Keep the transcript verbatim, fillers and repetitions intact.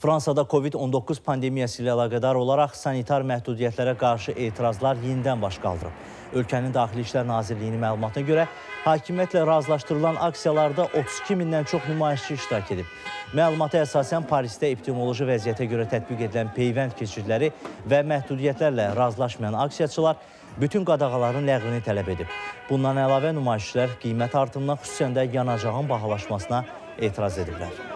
Fransada Covid on doqquz pandemiyası ilə əlaqədar olaraq sanitar məhdudiyyətlərə qarşı etirazlar yenidən baş qaldırıb. Ölkənin Daxili İşlər Nazirliyinin məlumatına görə hakimiyyətlə razılaşdırılan aksiyalarda otuz iki mindən çox nümayişçi iştirak edib. Məlumata əsasən Parisdə epidemioloji vəziyyətə görə tətbiq edilən peyvənd keçidləri və məhdudiyyətlərlə razılaşmayan aksiyaçılar bütün qadağaların ləğvini tələb edib. Bundan əlavə nümayişçilər qiymət artımına, xüsusən də yanacağın bahalaşmasına etiraz ediblər.